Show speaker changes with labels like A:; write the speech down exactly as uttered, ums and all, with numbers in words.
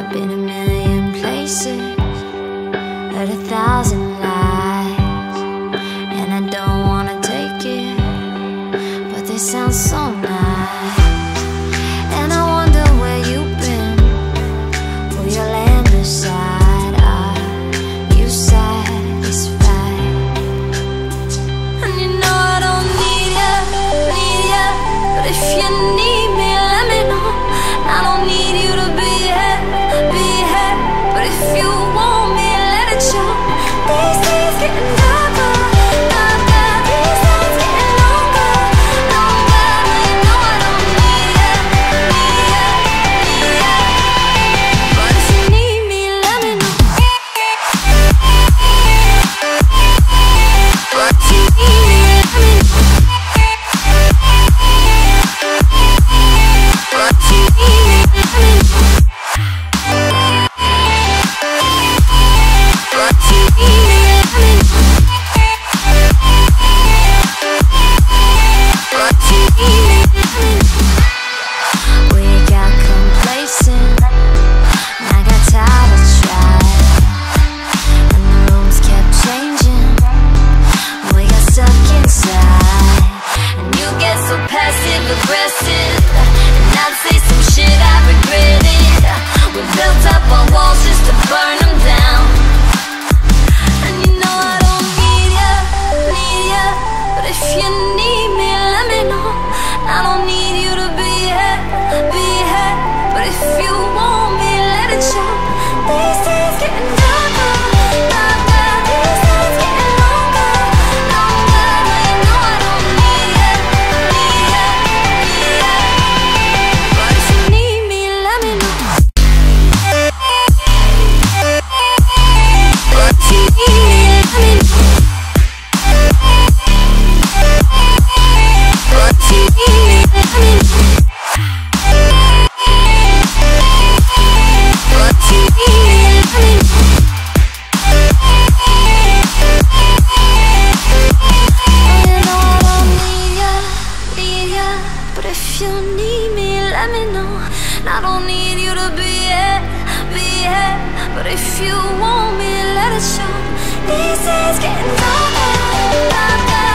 A: Been a million places, heard a thousand lies, and I don't wanna take it, but they sound so nice. And I wonder where you've been, will you land beside? Are you satisfied? And you know I don't need ya, need ya, but if you need me, let me know. I don't need you to be here, be here, but if you want me, let it show. These days getting darker, darker, these days getting longer, longer. You know I don't need ya, need ya, need ya, but if you need me, let me know. But if you need me, let me know. But if you need me, let me know. But if you need me, let me know. But if you need me, let me know. We got complacent, and I got tired of trying, and the rooms kept changing. We got stuck inside, and you get so passive aggressive, and I'd say some shit I regretted. We built up our walls just to burn them down. And you know I don't need ya, need ya, but if you need me, let me know. I don't need you to be here, be here, but if you want me, let it show. These days getting darker, darker, these days getting longer, longer. You know I don't need ya, need ya, need ya, but if you need me, let me know. But if you need me, let me know. But if you need me, let me know. But if you need me, let me know. Oh, you know I don't need ya, need ya, but if you need me, let me know. And I don't need you to be here, be here, but if you want me, let it show. These days getting darker, darker.